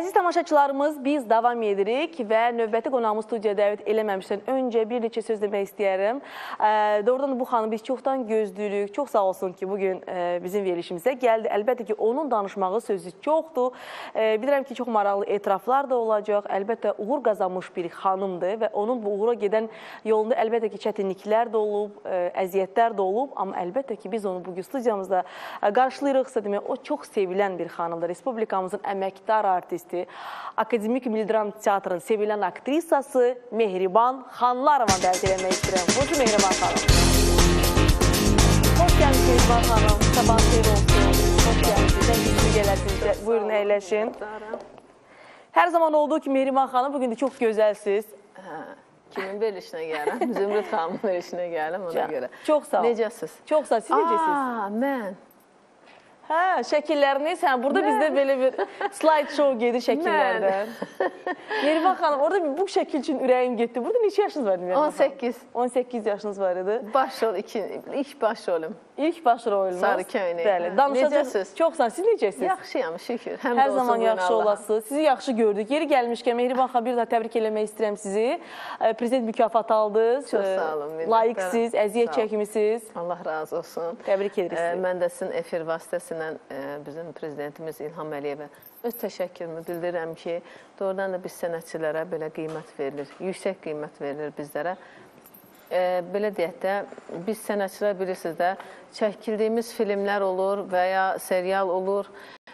Əziz tamaşaçılarımız, biz davam edirik və növbəti qonağımız studiyaya dəvət eləməmişdən öncə bir neçə söz demək istəyərəm. Doğrudan bu xanım biz çoxdan gözləyirik. Çox sağ olsun ki, bugün bizim verilişimizə gəldi. Əlbəttə ki, onun danışmağı sözü çoxdur. Bilirəm ki, çox maraqlı etiraflar da olacaq. Əlbəttə, uğur qazanmış bir xanımdır və onun bu uğura gedən yolunda əlbəttə ki, çətinliklər də olub, əziyyətlər də olub. Amma əlbəttə ki, biz onu bugün studiyamızda qarşılayırıqsa demək, o çox sevilən bir xanımdır. Respublikamızın əməkdar artisti, Akademik Milli Teatrın sevilən aktrisası Mehriban Xanlarova dəvət eləmək istəyirəm. Buyurun Mehriban xanım. Hoş gəlmişsiniz Mehriban xanım. Sabahın xeyir olsun. Hoş gəlmişsiniz. Zəngizli gələsiniz. Buyurun, əyləşin. Hər zaman olduğu ki Mehriban xanım, bugün də çox gözəlsiniz. Kimin verilişinə gələm? Zümrüt xanımın verilişinə gələm ona görə. Çox sağ ol. Necəsiz? Çox sağ ol. Siz necəsiz? Mən. Hə, şəkillərini sən, burada bizdə belə bir slide show gedir şəkillərdən. Mehriban xanım, orada bu şəkil üçün ürəyim getdi. Burada neçə yaşınız var idi Mehriban xanım? 18. 18 yaşınız var idi. Başrol, ilk başrolum. İlk başrolunuz. Sarı köynək. Bəli, danışacaq. Necəsiz? Çox sağ, siz necəsiz? Yaxşıyam, şükür. Hər zaman yaxşı olasınız. Sizi yaxşı gördük. Yeri gəlmişkən Mehriban xanım, bir daha təbrik eləmək istəyirəm sizi. Prezident mükafatı aldınız. Çox sağ olun. Layiqsiz, əziyyət çəkmisiniz. Allah razı olsun. Təbrik edirik sizi. Mən də sizin efir vasitəsilə bizim prezidentimiz İlham Əliyevə öz təşəkkürümü bildirirəm ki, doğrudan da biz sənətçilərə belə qiymət verilir, yüksək qiymət verilir bizlərə. Belə deyək də, biz sənətçilər bilirsiniz də, çəkildiyimiz filmlər olur və ya serial olur.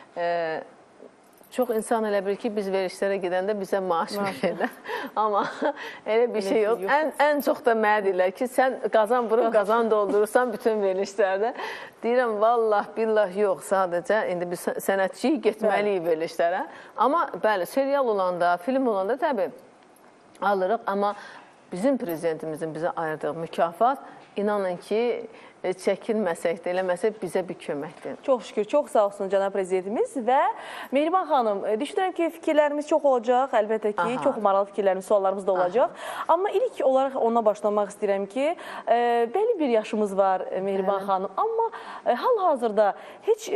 Çox insan elə bilir ki, biz verilişlərə gedəndə bizə maaş verirlər. Amma elə bir şey yox. Ən çox da mənə deyirlər ki, sən qazan vurub, qazan doldurursan bütün verilişlərdə. Deyirəm, vallah, billah yox, sadəcə indi biz sənətçiyik, getməliyik verilişlərə. Amma bəli, serial olanda, film olanda təbii alırıq. Amma bizim prezidentimizin bizə ayırdığı mükafat, inanın ki, çəkilməsək də, eləməsək bizə bir köməkdir. Çox şükür, çox sağ olsun cənab prezidentimiz və Mehriban xanım, düşünürəm ki, fikirlərimiz çox olacaq, əlbəttə ki, çox maraqlı fikirlərimiz, suallarımız da olacaq. Amma ilk olaraq ona başlamaq istəyirəm ki, belli bir yaşımız var Mehriban xanım, amma hal-hazırda heç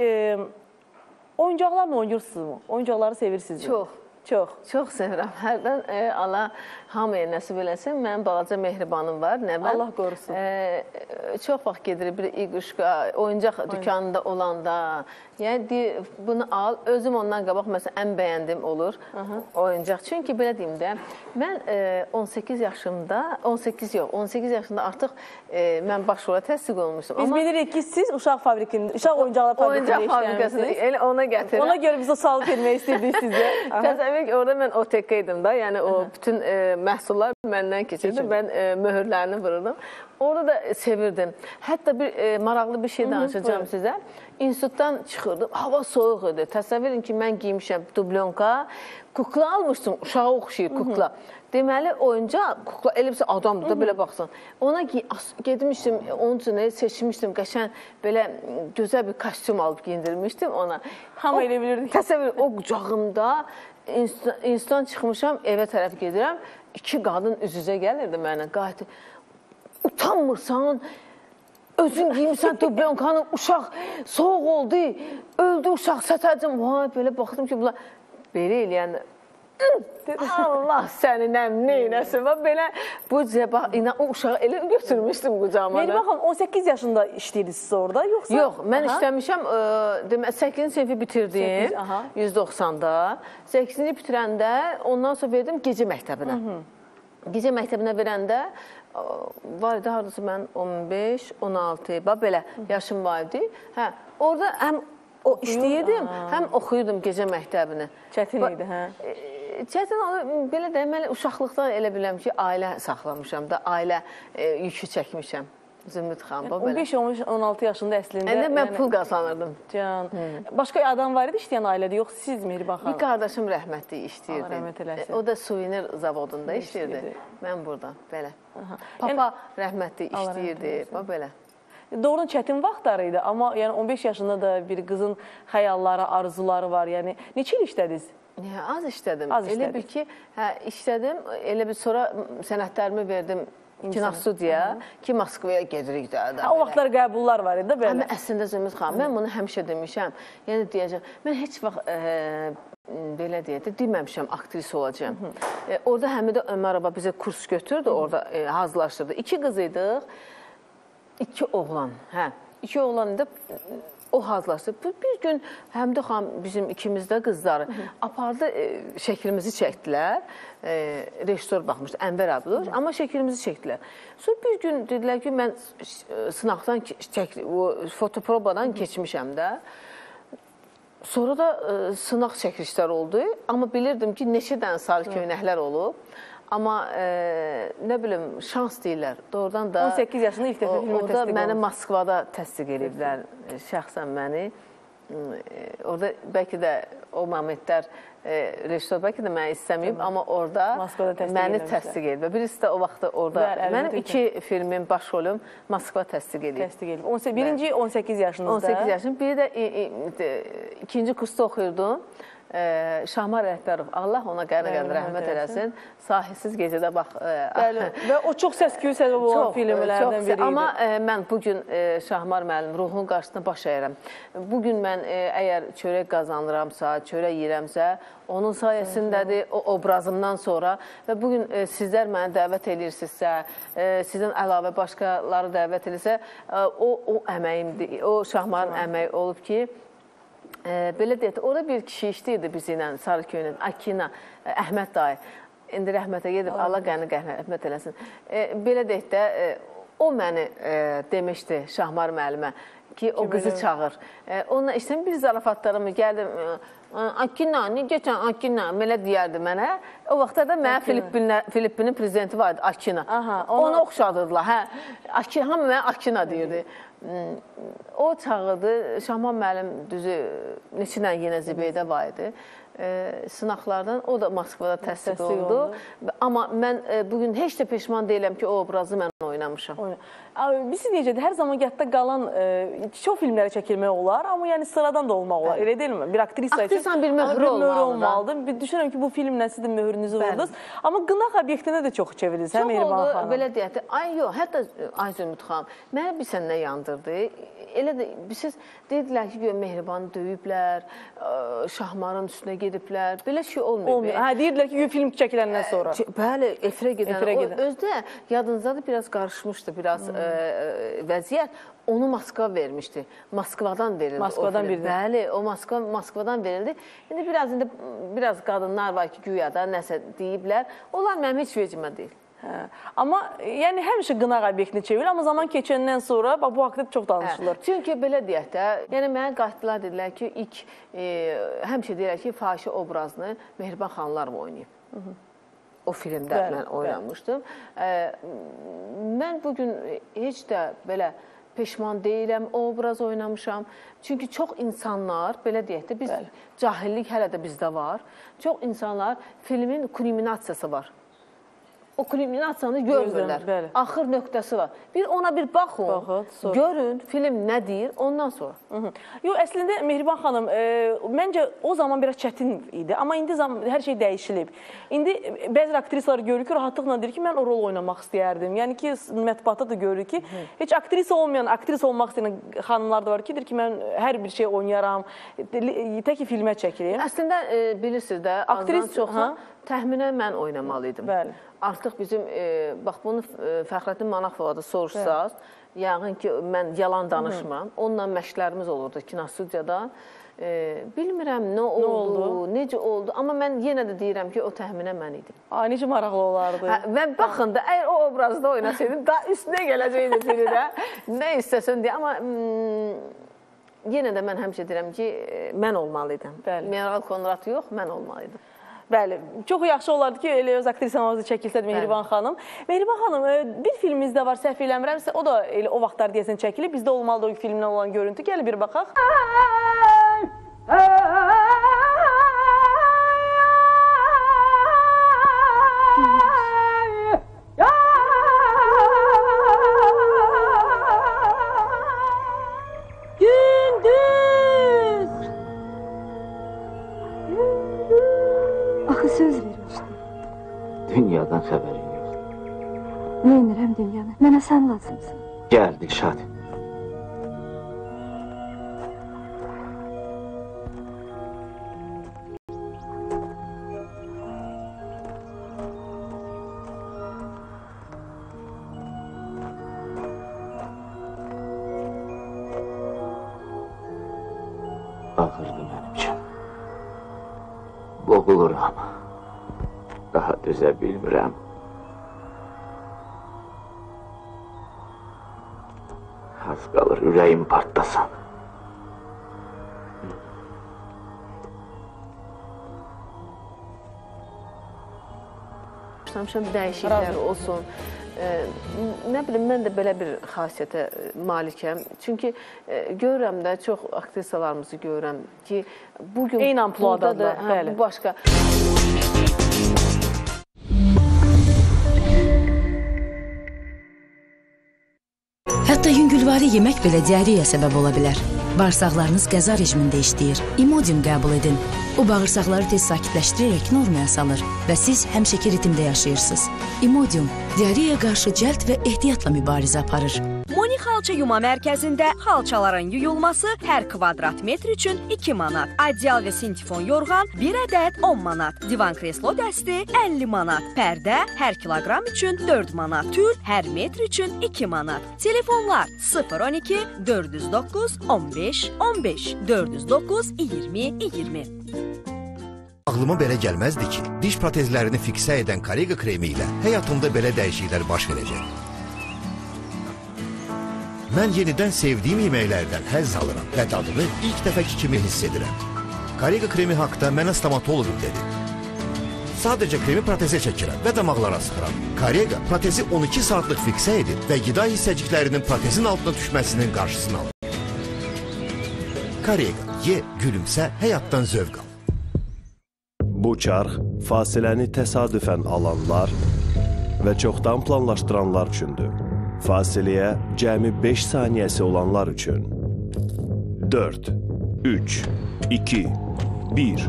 oyuncaqlarla oynayırsınızmı? Oyuncaqları sevirsinizmi? Çox. Çox. Çox sevirəm. Hərdən Allah hamıya nəsib eləsin. Mənim balaca Mehribanım var. Allah qorusun. Çox vaxt gedirik bir iquşqa, oyuncaq dükanında olanda. Yəni, bunu al. Özüm ondan qabaq, məsələn, ən bəyəndim olur oyuncaq. Çünki, belə deyim də, mən 18 yaşımda, 18 yaşında artıq mən başrola təsdiq olmuşdum. Biz bilirik ki, siz uşaq oyuncaqlar fabrikində işləmişsiniz. Elə ona gətirirəm. Ona görə biz o sualı vermək istədik sizə. Təsəvvür ki, orada mən OTK idim da, yəni o bütün məhsullar məndən keçirdi, mən möhürlərini vururdum. Orada da sevirdim. Hətta bir maraqlı bir şey danışacağım sizə. İnstitutdan çıxırdım, hava soyuq idi. Təsəvvür edin ki, mən giymişəm dublonka, kukla almışdım, uşağa oxşayır kukla. Deməli, oyuncaq, kukla, elə bir adamdır da, belə baxsan. Ona gedmişdim, onun üçün seçmişdim, qəşən belə gözəl bir kostyum alıb giyindirmişdim ona. Hamı elə bilirdik. Təsəvvür, o qucağımda institutdan çıxmışam, evə tərəf gedirəm, iki qadın üz-üzə gəlirdi mənə, qayıtı. Utanmırsan, özün giymişsən dublonkanı, uşaq soğuk oldu, öldü uşaq, sətəcəm. Vay, belə baxdım ki, bunlar belə eləyəndə, Allah səni neynəsin. Belə bu cəbə, o uşağı elə götürmüşdüm qucağıma. Mehriban xanım, 18 yaşında işləyirsiniz siz orada, yoxsa? Yox, mən işləmişəm, 8-ci sinifi bitirdim, 190-da. 8-ci bitirəndə, ondan sonra verdim gecə məktəbinə. Gecə məktəbinə verəndə, var idi, haradasa mən 15, 16, belə yaşım var idi. Orada həm işləyirdim, həm oxuyurdum gecə məktəbini. Çətin idi, hə? Çətin olur, belə deməli, uşaqlıqdan elə biləm ki, ailə saxlamışam da, ailə yükü çəkmişəm. Zümrüt xanım, belə. 15-16 yaşında əslində. Əndə mən pul qazanırdım. Can. Başqa adam var idi işləyən ailədə, yox siz Mehriban xanım? Bir qardaşım rəhmətli işləyirdi. Rəhmət eləsin. O da suvenir zavodunda işləyirdi. Mən burada, belə. Papa rəhmətli işləyirdi, belə. Doğrudan çətin vaxtları idi, amma 15 yaşında da bir qızın xəyalları, arzuları var. Yəni, neçə il işlədiniz? Az işlədim. Elə bir ki, işlədim, elə bir sonra sənədlərimi verdim kinostudiya ki, Moskvaya gedirik də. O vaxtlar qəbullar var idi, belə. Amma əslində Zümrüd xanım, mən bunu həmişə demişəm. Yəni deyəcəm, mən heç vaxt belə deyək də, deməmişəm aktrisa olacağım. Orada Həmidə Ömərova bizə kurs götürdü, orada hazırlaşdırdı. 2 qız idik, 2 oğlan. 2 oğlan idi, o hazırlaşdırdı. Bir gün Həmidə xanım bizim ikimiz də qızları apardı, şəklimizi çəkdilər. Rejissor baxmışdı, Ənvər adlı, amma şəklimizi çəkdilər. Sonra bir gün dedilər ki, mən sınaqdan, fotoprobadan keçmişəm də. Sonra da sınaq çəkilişlər oldu, amma bilirdim ki, neçə dənə sarı köynəklər olub. Amma nə bilim, şans deyirlər. Doğrudan da 18 yaşında ilk dəfə filmə təsdiq olmuş. Məni Moskvada təsdiq ediblər, şəxsən məni. Orada bəlkə də o momentlər rejissor bəlkə də məni istəməyib, amma orada məni təsdiq edib. Birisi də o vaxtda orada, mənim 2 filmin baş rolum Moskva təsdiq edib. Birinci 18 yaşınızda. 18 yaşım, biri də 2-ci kursda oxuyurdum. Şahmar Rəhbərov, Allah ona qəni-qəni rəhmət eləsin. Sahisiz gecədə bax. Və o çox səs-küy səbəb olan filmlərdən biri idi. Amma mən bugün Şahmar müəllim ruhunun qarşısında baş əyirəm. Bugün mən əgər çörək qazanıramsa, çörək yiyirəmsə, onun sayəsindədir, o obrazımdan sonra və bugün sizlər məni dəvət edirsinizsə, sizin əlavə başqaları dəvət edirsə, o əməyimdir, o Şahmarın əməyi olub ki, belə deyək, orada bir kişi işləyirdi bizimlə, sarı köynək, Akina, Əhməd dayı, indi rəhmətə gedib, Allah qəni-qəni rəhmət eləsin. Belə deyək də, o məni demişdi Şahmar müəllimə ki, o qızı çağır. Onunla işləyəm, bir zarafatlarımı gəldim, Akina, ne geçən Akina, belə deyərdi mənə. O vaxtda da mənə Filippinin prezidenti vardı, Akina. Onu oxşadırdılar. Hamı mənə Akina deyirdi. O çağırdı, Şahmar müəllim düzü neçə yenə Zibeydə var idi. Sınaqlardan, o da Moskvada təsdiq oldu. Amma mən bugün heç də peşman deyiləm ki, o obrazı mən oynamışam. Biz necədir, hər zaman yadda qalan çox filmlərə çəkilmək olar, amma yəni sıradan da olmaq olar, elə deyilmi? Bir aktrisa üçün aktrisanın bir möhrü olmalıdır. Düşünürəm ki, bu filmlə siz də möhrünüzü vurdunuz. Amma qınaq obyektində də çox çevirdiniz, hə Mehriban xanım? Belə deyək də, hətta ay Zümrüd xanım, mənə bir sənə yandırdı. Elə də, siz dedilər ki, Mehribanı döyüblər, Şahmarın üstünə gediblər, belə şey olmuyor. Deyirdilər ki, film çəkiləndən sonra. Bəli, efirə gedən. Özdə yadınızda da biraz qarışmışdı, biraz vəziyyət. Onu Moskva vermişdi. Moskvadan verildi. Moskvadan verildi. Bəli, o Moskvadan verildi. İndi biraz qadınlar var ki, güya da nəsə deyiblər. Onlar mənim heç vecimə deyil. Amma yəni həmişə qınaq obyektini çevirir, amma zaman keçəndən sonra bu haqda çox danışılır. Çünki belə deyək də, yəni mənə qayıtdılar, dedilər ki, ilk həmişə deyirlər ki, fahişə obrazını Mehriban xanımlar oynayıb. O filmdə mən oynamışdım. Mən bugün heç də belə peşman deyiləm, o obraz oynamışam. Çünki çox insanlar, belə deyək də, cahillik hələ də bizdə var. Çox insanlar, filmin kulminasiyası var. O kulminasiyanı görmürlər. Axır nöqtəsi var. Ona bir baxın, görün, film nə deyir, ondan sonra. Yox, əslində Mehriban xanım, məncə o zaman biraz çətin idi, amma indi hər şey dəyişilib. İndi bəzi aktrisalar görür ki, rahatlıqla deyir ki, mən o rol oynamaq istəyərdim. Yəni ki, mətbuatda da görür ki, heç aktrisa olmayan, aktrisa olmaq istəyən xanımlar da var ki, deyir ki, mən hər bir şey oynayaram, tək ki, filmə çəkirim. Əslində, bilirsiniz də, azdan çoxsa təxminən mən oynamalıydım. Bəli. Artıq bizim, bax bunu Fəxrəddin Manafova da soruşsaz, yəqin ki, mən yalan danışmıram. Onunla məşqlərimiz olurdu kinostudiyada. Bilmirəm nə oldu, necə oldu, amma mən yenə də deyirəm ki, o təxminən mən idim. Necə maraqlı olardı. Və baxın da, əgər o obrazda oynasaydım, daha üstünə gələcəkdi biri də, nə istəsən deyə, amma yenə də mən həmişə deyirəm ki, mən olmalıydım. Meral Konrad yox, mən olmalıydım. Bəli, çox yaxşı olardı ki, elə öz aktrisamızı çəkilsədir Mehriban xanım. Mehriban xanım, bir filmimizdə var, səhv eləmirəmsə, o da o vaxtlar deyəsən çəkilib. Bizdə olmalıdır o filmlə olan görüntü. Gəl bir baxaq. Axı söz vermişdim. Dünyadan xəbərin yoxdur. Neynirəm dünyanı? Mənə sən lazımsın. Gəl Dilşad. Ağırdı mənim üçün. Boğuluram. Daha düzə bilmirəm. Az qalır ürəyim partlasın. Başlamışam dəyişikliklər olsun. Nə bilim, mən də belə bir xasiyyətə malikəm. Çünki görürəm də, çox aktrisalarımızı görürəm ki, bugün Eyni ampluadadır, bəli. Bu başqa. Hətta yüngülvari yemək belə diareya səbəb ola bilər. Bağırsaqlarınız qəza rejimində işləyir. İmodium qəbul edin. O bağırsaqları tez sakitləşdirərək normaya salır və siz həmişəki ritmdə yaşayırsınız. İmodium diareyaya qarşı cəld və ehtiyatla mübarizə aparır. Moni xalça yuma mərkəzində xalçaların yuyulması hər kvadrat metr üçün 2 manat. Adyal və sintifon yorğan 1 ədəd 10 manat. Divan kreslo dəsti 50 manat. Pərdə hər kiloqram üçün 4 manat. Tül hər metr üçün 2 manat. Telefonlar 012 409 15 15 409 20 20. Ağlıma belə gəlməzdi ki, diş protezlərini fiksə edən Karega kremi ilə həyatımda belə dəyişikliklər baş verəcək. Mən yenidən sevdiyim yeməklərdən həzz alıram və dadını ilk dəfəki kimi hiss edirəm. Karega kremi haqda mənə stomatoloqum dedi. Sadəcə kremi protezə çəkirəm və damaqlara sıxıram. Karega protezi 12 saatlıq fiksə edib və qida hissəciklərinin protezin altına düşməsinin qarşısını alır. Karega, ye, gülümsə, həyatdan zövq al. Bu çarx fasiləni təsadüfən alanlar və çoxdan planlaşdıranlar üçündür. Fasiləyə cəmi 5 saniyəsi olanlar üçün 4, 3, 2, 1.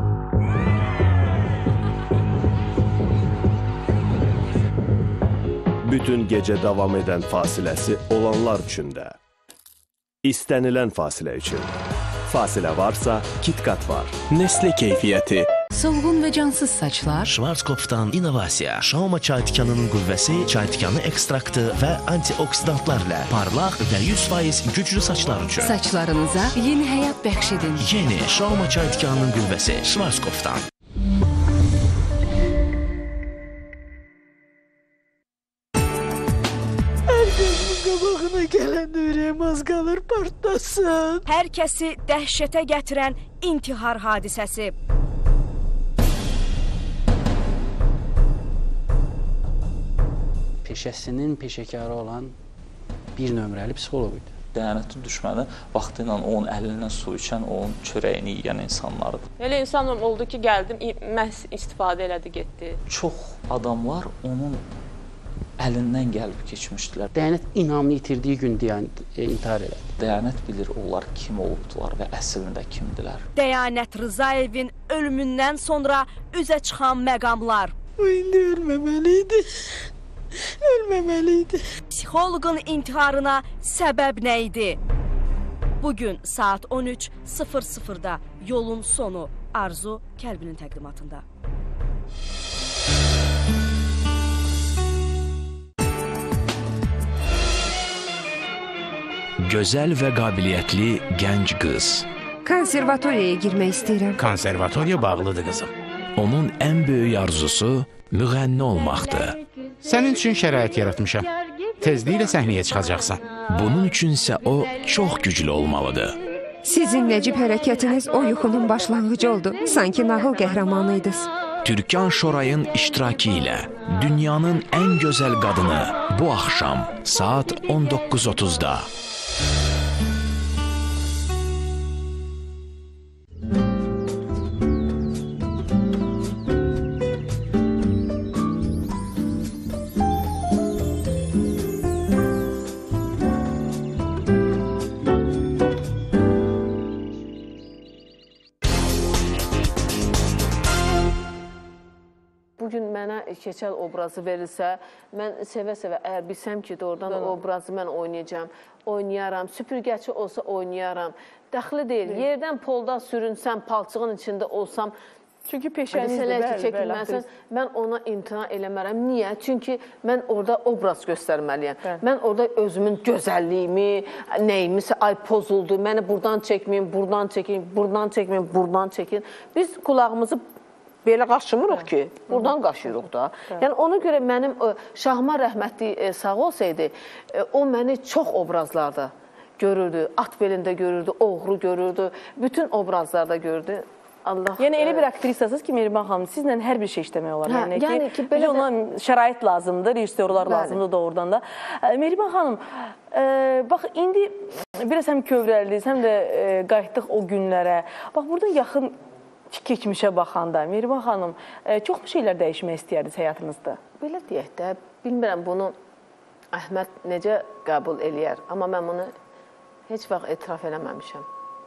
Bütün gecə davam edən fasiləsi olanlar üçün də. İstənilən fasilə üçün. Fasilə varsa, KitKat var. Nestle keyfiyyəti. Solğun və cansız saçlar. Schwarzkopfdan innovasiya. Şauma çay tikanının qüvvəsi, çay tikanı ekstraktı və antioksidantlarla parlaq və 100% güclü saçlar üçün. Saçlarınıza yeni həyat bəxş edin. Yeni Şauma çay tikanının qüvvəsi Schwarzkopfdan. Qabağına gələndə ürəyim az qalır partlasın. Hər kəsi dəhşətə gətirən intihar hadisəsi. Peşəsinin peşəkarı olan bir nömrəli psixoloq idi. Dəyənətin düşməni vaxtı ilə onun əlindən su içən, onun çörəyini yiyən insanlardır. Elə insan oldu ki, gəldim, məhz istifadə elədi, getdi. Çox adamlar onun əlindən gəlib keçmişdilər. Dəyənət inamını itirdiyi gün intihar elədi. Dəyənət bilir onlar kim olubdular və əslində kimdilər. Dəyənət Rızayevin ölümündən sonra üzə çıxan məqamlar. O indi ölməməliydi. Ölməməliydi. Psixoloqun intiharına səbəb nə idi? Bugün saat 13:00-da Yolun Sonu Arzu Kəlbinin təqdimatında. Gözəl və qabiliyyətli gənc qız. Konservatoriyaya girmək istəyirəm. Konservatoriya bağlıdır qızım. Onun ən böyük arzusu müğənni olmaqdır. Sənin üçün şərait yaratmışam. Tezliklə səhnəyə çıxacaqsan. Bunun üçünsə o çox güclü olmalıdır. Sizin nəcib hərəkətiniz o yuxunun başlanğıcı oldu. Sanki nağıl qəhrəmanıydınız. Türkan Şorayın iştirakı ilə dünyanın ən gözəl qadını bu axşam saat 19:30-da. Bugün mənə keçəl obrazı verilsə, mən sevə-sevə, əgər bilsəm ki, doğrudan o obrazı mən oynayacağam, oynayaram, süpürgəçi olsa oynayaram, dəxli deyil, yerdən polda sürünsəm, palçığın içində olsam, çünki peşənizdir, bəli, mən ona imtina eləmərəm. Niyə? Çünki mən orada obraz göstərməliyəm. Mən orada özümün gözəlliyimi, nəyimisə, ay pozuldu, məni buradan çəkməyin, buradan çəkin, buradan çəkməyin, buradan çəkin. Biz qulağımızı belə qaşımırıq ki, buradan qaşıyırıq da. Yəni, ona görə mənim Şahmar rəhmətli sağ olsaydı, o məni çox obrazlarda görürdü, at belində görürdü, oğru görürdü, bütün obrazlarda görürdü. Yəni, elə bir aktrisasınız ki, Mehriban xanım, sizlə hər bir şey işləmək olar. Yəni ki, ona şərait lazımdır, rejissorlar lazımdır doğrudan da. Mehriban xanım, bax, indi biraz həm kövrəldiniz, həm də qayıtdıq o günlərə. Bax, burada yaxın keçmişə baxanda, Mehriban xanım, çoxmu şeylər dəyişmək istəyərdiniz həyatınızda? Belə deyək də, bilmirəm bunu Əhməd necə qəbul eləyər, amma mən bunu heç vaxt etiraf eləməmişəm.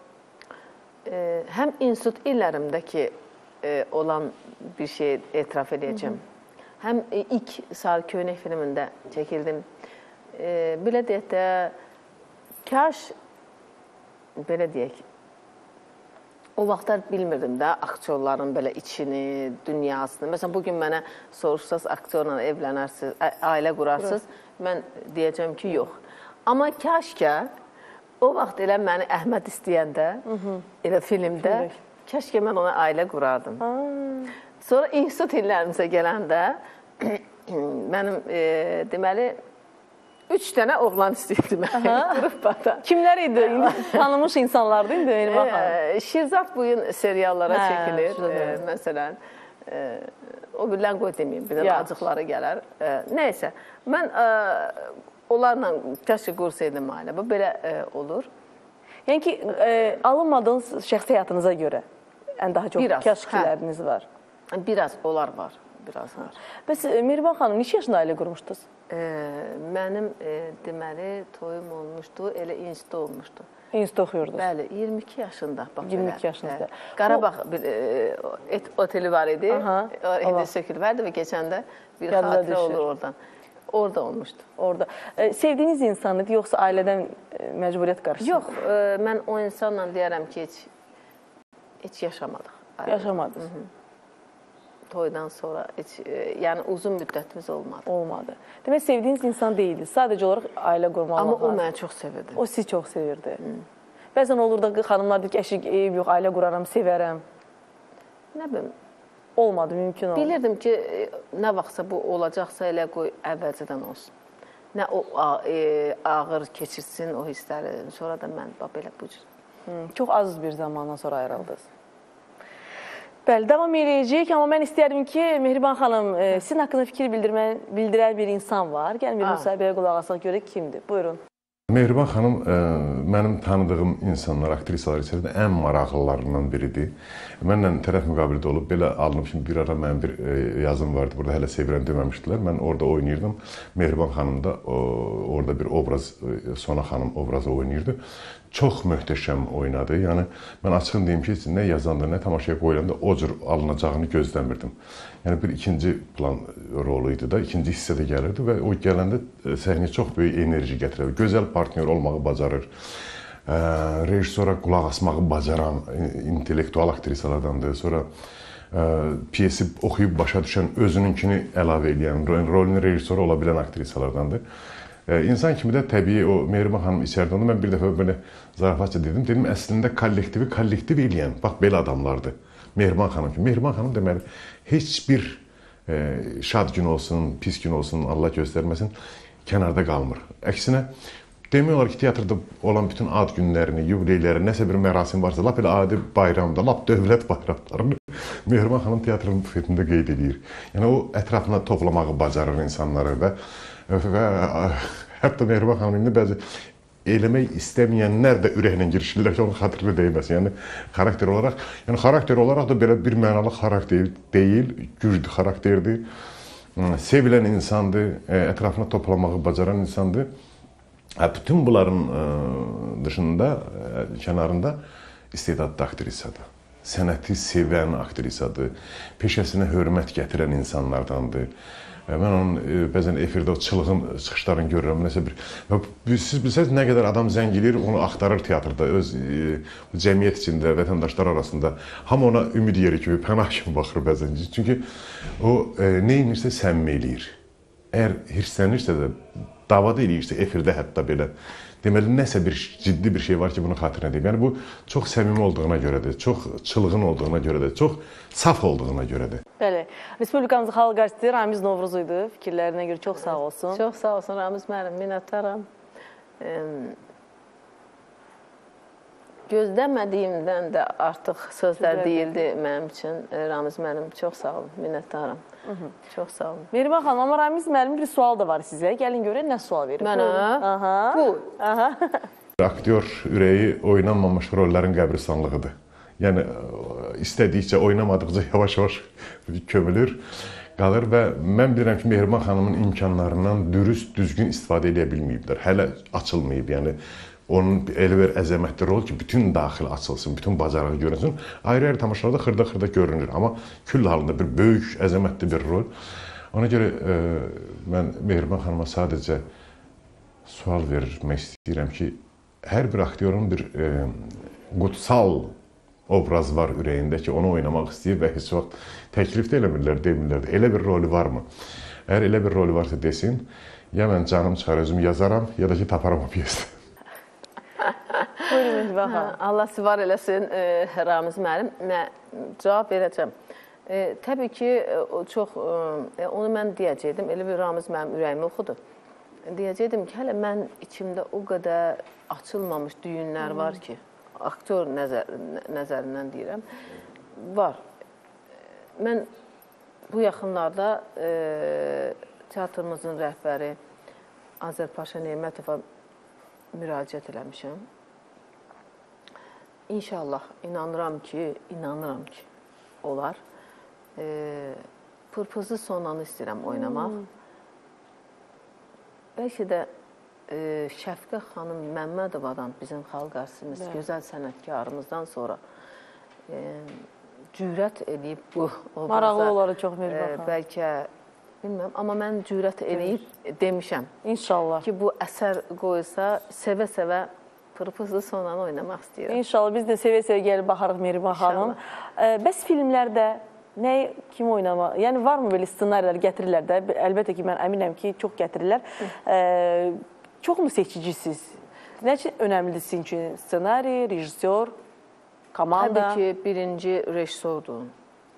Həm institut illərimdəki olan bir şey etiraf edəcəm. Həm ilk Sarı Köynək filmində çəkildim. Belə deyək də, kaş, belə deyək, o vaxtlar bilmirdim də aktyorların belə içini, dünyasını. Məsələn, bugün mənə soruşsaz, aktyorla evlənərsiniz, ailə qurarsınız, mən deyəcəm ki, yox. Amma kaş ki, o vaxt elə məni Əhməd istəyəndə, elə filmdə, kəşkə mən ona ailə qurardım. Sonra institut illərimizə gələndə, mənim, deməli, 3 dənə oğlan istəyirdim qrupbada. Kimlər idi? Tanımış insanlardı indi? Şirzat bugün seriallara çəkilir, məsələn. O birlən qoy deməyim, bir də acıqları gələr. Nəysə, mən onlarla kəşki qursaydım ailə. Bu belə olur. Yəni ki, alınmadığınız şəxsi həyatınıza görə daha çox kəşkiləriniz var. Biraz, onlar var. Biraz var. Bəs Mehriban xanım, neçə yaşında ailə qurmuşdunuz? Mənim, deməli, toyum olmuşdu, elə institut olmuşdu. İnstitut oxuyordunuz? Bəli, 22 yaşında. 22 yaşınızda. Qarabağ oteli var idi, indi sökülverdi və keçəndə bir xatirə olur oradan. Orada olmuşdu. Orada. Sevdiyiniz insan idi, yoxsa ailədən məcburiyyət qarşısında? Yox, mən o insanla deyərəm ki, heç yaşamadıq. Yaşamadınız? Toydan sonra heç, yəni uzun müddətimiz olmadı. Olmadı. Demək, sevdiyiniz insan deyildi. Sadəcə olaraq ailə qurmalı. Amma o məni çox sevirdi. O sizi çox sevirdi. Bəzən olur da xanımlar deyir ki, əşik, eyb yox, ailə quraram, sevərəm. Nə bilim. Olmadı, mümkün olmadı. Bilirdim ki, nə vaxtsa bu olacaqsa elə qoy əvvəlcədən olsun. Nə o ağır keçirsin o hissləri. Sonra da mən belə bu cür. Çox az bir zamandan sonra ayrıldınız. Bəli, davam edəcəyik, amma mən istəyərdim ki, Mehriban xanım, sizin haqqında fikir bildirən bir insan var. Gəlin bir müsahibəyə qulaq asaq görək kimdir. Buyurun. Mehriban xanım mənim tanıdığım insanlar, aktrisalar içərisində ən maraqlılarından biridir. Mənlə tərəf müqabilidə olub, belə alınıb, şimdi bir ara mənim bir yazım vardı, burada hələ sevirən deməmişdilər. Mən orada oynayırdım. Mehriban xanım da orada bir obraz, Sona xanım obrazı oynayırdı. Çox möhtəşəm oynadı. Yəni, mən açığın deyim ki, nə yazanda, nə tamaşaya qoyulanda o cür alınacağını gözləmirdim. Yəni, bir ikinci plan rolu idi da, ikinci hissədə gəlirdi və o gələndə səhnəyə çox böyük enerji gətirir. Gözəl partnyor olmağı bacarır. Rejissora qulaq asmağı bacaran intellektual aktrisalardandır. Sonra piyesi oxuyub başa düşən, özününkini əlavə edən, rolünün rejissoru ola bilən aktrisalardandır. İnsan kimi də təbii o Mehriban xanım içəridə onu mən bir dəfə belə zarafatca dedim. Dedim, əslində kollektivi kollektiv eləyən, bax, belə adamlardır. Mehriban xanım kimi. Mehriban xanım deməli, heç bir şad gün olsun, pis gün olsun, Allah göstərməsin, kənarda qalmır. Əksinə, demək olar ki, teatrda olan bütün ad günlərini, yubileyləri, nəsə bir mərasim varsa, lap elə adi bayramda, lap dövlət bayramlarını Mehriban xanım teatrın bufetində qeyd edir. Yəni, o ətrafına toplamağı bacarır insanları və hətta Mehriban xanım indi bəzi eləmək istəməyənlər də ürəklə girişirlər ki, onun xatırlı deyilməsin. Yəni, xarakter olaraq da belə bir mənalı xarakter deyil, güclü xarakterdir. Sevilən insandır, ətrafına toplamağı bacaran insandır. Bütün bunların dışında, kənarında istedadlı aktrisadır. sənəti sevən aktrisadır, peşəsinə hörmət gətirən insanlardandır. Mən onun bəzən efirdə o çılğın çıxışlarını görürəm. Siz bilsəniz nə qədər adam zəng edir, onu axtarır teatrda, öz cəmiyyət içində, vətəndaşlar arasında. Hamı ona ümid yeri kimi, pənah kimi baxır bəzən. Çünki o nə edirsə səmimi eləyir. Əgər hirslənirsə də, dava da eləyirsə, efirdə hətta belə, deməli, nəsə bir ciddi bir şey var ki, bunu xatirinə deyim. Yəni, bu çox səmimi olduğuna görədir, çox çılğın olduğuna görədir, çox saf olduğuna görədir. Bəli. Respublikamızın xalq artisti Ramiz Novruz idi. Fikirlərinə görə çox sağ olsun. Çox sağ olsun Ramiz müəllim, minnətdaram. Gözləmədiyimdən də artıq sözlər deyildi mənim üçün. Ramiz müəllim, çox sağ olun, minnətdaram. Çox sağ olun. Mehriban xanım, amma Ramiz müəllim bir sual da var sizə. Gəlin görək nə sual verir. Mənə? Bu. Aktyor ürəyi oynanmamış rolların qəbristanlığıdır. Yəni, istədikcə, oynamadıqca yavaş-yavaş kömülür, qalır və mən bilirəm ki, Mehriban xanımın imkanlarından dürüst, düzgün istifadə edə bilməyiblər. Hələ açılmayıb, yəni onun elə bir əzəmətli rol ki, bütün daxil açılsın, bütün bacarığı görünsün. Ayrı-ayrı tamaşalarda xırda-xırda görünür, amma küll halında bir böyük, əzəmətli bir rol. Ona görə mən Mehriban xanıma sadəcə sual vermək istəyirəm ki, hər bir aktyorun bir qutsal obraz var ürəyində ki, onu oynamaq istəyir və heç vaxt təklif də eləmirlər, demirlər. Elə bir roli varmı? Əgər elə bir roli varsa desin, ya mən canım çıxar, özümü yazaram, ya da ki, taparam o piyesdə. Buyurun, Mehriban xanım. Allah sivar eləsin, Ramiz müəllim. Cavab verəcəm. Təbii ki, onu mən deyəcəkdim, elə bir Ramiz mənim ürəyimi oxudu. Deyəcəkdim ki, hələ mən içimdə o qədər açılmamış düyünlər var ki, aktyor nəzərindən deyirəm, var. Mən bu yaxınlarda teatrımızın rəhbəri Azərpaşa Nemətova müraciət eləmişəm. İnşallah, inanıram ki, olar. Pırpızlı sonanı istəyirəm oynamaq. Bəlkə də Şəfqə xanım Məmmədovadan, bizim xalq artistimiz, gözəl sənətkarımızdan sonra cürət edib bu obraza. Maraqlı oları çox Mehriban xanım. Bəlkə, bilmirəm, amma mən cürət edib demişəm. İnşallah. Ki, bu əsər qoysa, sevə-sevə pırpızlı sonanı oynamaq istəyirəm. İnşallah, biz də sevə-sevə gəlib baxarıq Mehriban xanım. Bəs filmlərdə nəyi, kim oynama? Yəni, varmı belə ssenarilər gətirirlər də? Əlbəttə ki, mən əminəm ki, çox gətirirlər. Çox mu seçicisiz? Nə üçün önəmlidir sizin üçün? Ssenari, rejissor, komanda? Təbii ki, birinci rejissordur.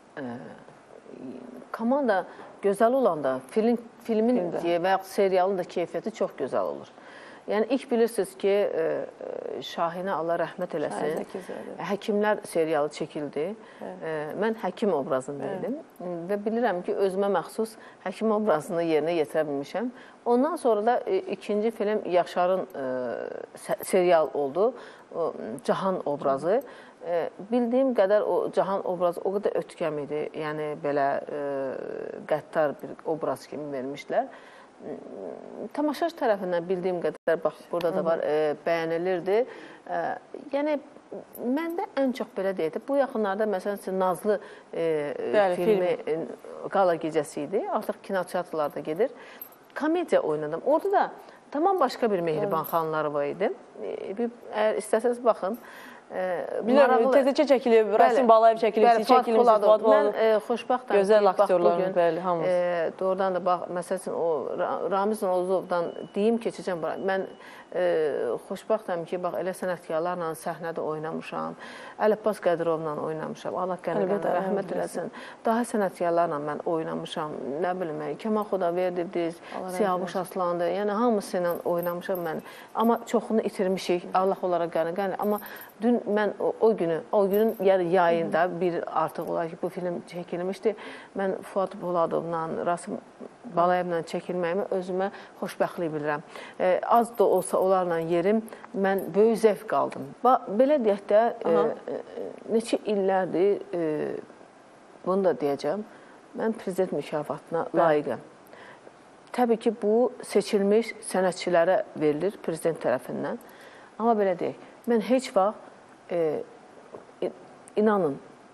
Komanda gözəl olanda filmin və yaxud serialın da keyfiyyəti çox gözəl olur. Yəni, ilk bilirsiniz ki, Şahinə Allah rəhmət eləsin, Həkimlər serialı çəkildi. Mən həkim obrazında idim və bilirəm ki, özümə məxsus həkim obrazını yerinə yetirə bilmişəm. Ondan sonra da ikinci film Yaşarın serial oldu, Cahan obrazı. Bildiyim qədər o Cahan obrazı o qədər ötkəm idi, yəni belə qəddar bir obraz kimi vermişlər. Tamaşaç tərəfindən bildiyim qədər, bax, burada da var, bəyənilirdi. Yəni, məndə ən çox belə deyildi. Bu yaxınlarda, məsələn, Nazlı filmi qala gecəsi idi. Artıq kinoteatrlarda gedir. Komediya oynadım. Orada da tamam başqa bir Mehriban xanımları var idi. Əgər istəsəniz, baxın. Bilirəm, tezəcə çəkilib, Rasim Balayev çəkilib, siz çəkilmişsiniz, Fuad Poladov. Mən xoşbəxtəm ki, bax, bugün doğrudan da, bax, məsələn, Ramiz Novruzovdan deyim, keçəcəm bura. Mən xoşbəxtəm ki, bax, elə sənətkarlarla səhnədə oynamışam, Ələbbas Qədirovla oynamışam, Allah qənə-qənə rəhmət eləsin. Daha sənətkarlarla mən oynamışam, nə bilim, Kəmal Xudaverdivdir, Siyavuş Aslandır, yəni hamısı ilə oynamışam mən. Amma çoxunu itirmişik, Allah olaraq qənə-qənə. Amma dün mən o günün yayında bir artıq olar ki, bu film çəkilmişdi. Mən Fuad Poladovla, Rasim Balayevlə çəkilməyimi özümə xoşbəxtlik bilirəm. Az da olsa onlarla yerim, mən böyük zəvq aldım. Belə deyək də, neçə illərdir, bunu da deyəcəm, mən prezident mükafatına layiqəm. Təbii ki, bu seçilmiş sənətçilərə verilir prezident tərəfindən. Amma belə deyək, mən heç vaxt, inanın,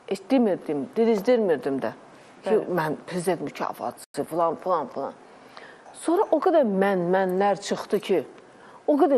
demirdim, dirizdirmirdim də. Ki, mən prezident mükafatçısı falan. Sonra o qədər mənlər çıxdı ki, o qədər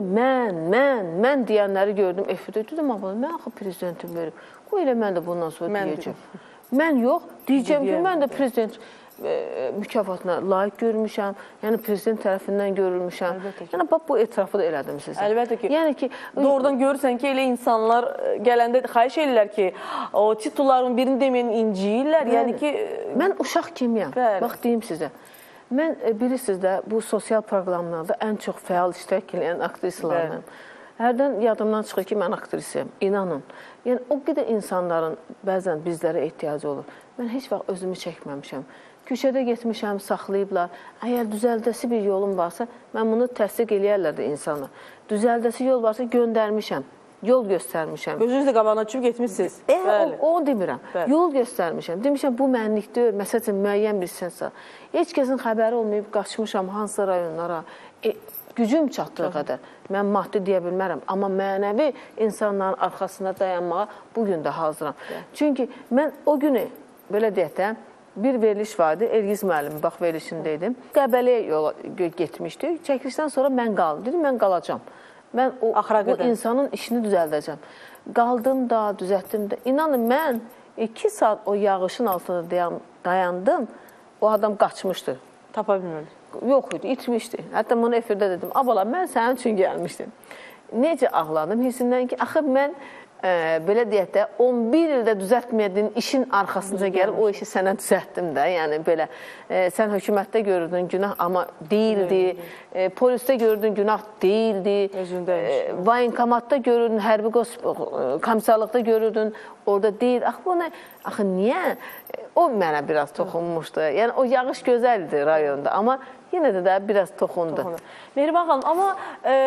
mən deyənləri gördüm. Efirdə dedim, mən axı prezidentim verim. O elə mən də bundan sonra deyəcəm. Mən yox, deyəcəm ki, mən də prezident mükafatına layiq görmüşəm, yəni prezident tərəfindən görülmüşəm. Yəni, bu etirafı da elədim sizə. Əlbəttə ki, yəni ki, doğrudan görürsən ki, elə insanlar gələndə xahiş edirlər ki, o titulların birini deməyən inciyirlər. Yəni ki, mən uşaq kimiyəm, bax deyim sizə. Mən bilirsiniz də, bu sosial proqramlarda ən çox fəal iştirak edən aktrisalarım. Hərdən yadımdan çıxır ki, mən aktrisiyəm, inanın. Yəni, o qədər insanların bəzən bizlərə ehtiyacı olur. Mən heç vaxt özümü çəkməmişəm. Köşədə getmişəm, saxlayıblar. Əgər düzəldəsi bir yolum varsa, mən bunu təsdiq eləyərlər də insana. Düzəldəsi yol varsa göndərmişəm, yol göstərmişəm. Özünüz də qabağına çıxıb getmişsiniz. O demirəm, yol göstərmişəm. Demişəm, bu mənlik deyil, məsələn, müəyyən bir sənsə. Heç kəsin xəbəri olmayıb, qaçmışam hansı rayonlara. Gücüm çatdığı qədər. Mən maddi deyə bilmərəm, amma mənəvi insanların arxasında dayanmağa bugün də hazıram. Çünki mən o günü, belə deyək də, bir veriliş vardı, Elgiz müəllim, bax verilişindəydim. Qəbəliyə yola getmişdik. Çəkilişdən sonra mən qaldım. Dedim, mən qalacam. Mən bu insanın işini düzəldəcəm. Qaldım da, düzəltdim də. İnanın, mən 2 saat o yağışın altında dayandım. O adam qaçmışdı. Tapa bilmirdi. Yox idi, itmişdi. Hətta bunu efirdə dedim, abala, mən sənin üçün gəlmişdim. Necə ağladım hissindən ki, axı mən belə deyək də, 11 ildə düzəltməyədin işin arxasınca gəlib o işi sənə düzəltdim də. Yəni belə, sən hökumətdə görürdün günah, amma deyildi. Polisdə görürdün günah deyildi. Vaynkomatda görürdün, hərbi komisarlıqda görürdün, orada deyil. Axı niyə? O mənə biraz toxunmuşdu. Yəni o yağış gözəldir rayonda, amma yenə də biraz toxundu. Mehriban xanım, amma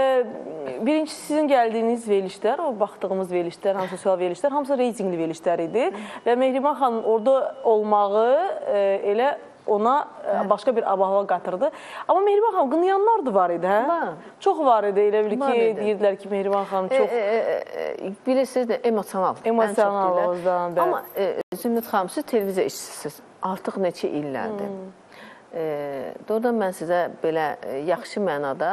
birinci sizin gəldiyiniz verilişlər, o baxdığımız verilişlər, sosial verilişlər, hamısı reytingli verilişlər idi və Mehriban xanım orada olmağı elə ona başqa bir abahava qatırdı. Amma Mehriban xanım, qınayanlar da var idi, hə? Çox var idi, elə bilir ki, deyirdilər ki, Mehriban xanım çox... Bilirsiniz də, emosional. Emosional ozdan, bəli. Amma Zümrüt xanım, siz televiziya işçisiniz, artıq neçə illərdir. Doğrudan mən sizə belə yaxşı mənada,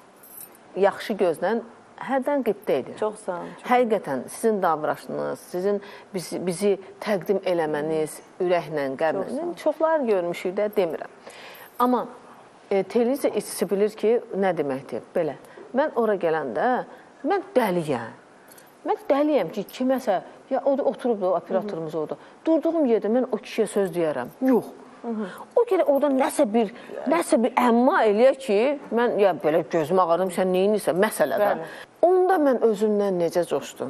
yaxşı gözlə hərdən qibdə edir. Çox sağ olun. Həqiqətən sizin davranışınız, sizin bizi təqdim eləməniz, ürəklə, qəlblə, çoxlar görmüşük də, demirəm. Amma televiziya işçisi bilir ki, nə deməkdir, belə. Mən ora gələndə, mən dəliyəm. Mən dəliyəm ki, kiməsə, ya oturub da, operatorumuz orada, durduğum yerdə mən o kişiyə söz deyərəm. Yox. O gələ orada nəsə bir əmma eləyək ki, mən belə gözüm ağarım, sən neyinirsən, məsələdə. Onda mən özümdən necə coşdum,